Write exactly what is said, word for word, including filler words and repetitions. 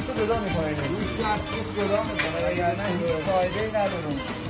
گوشت رو جدا میکنه. گوشت رو از سیخ جدا میکنه، وگرنه هیچ فایده‌ای نداره.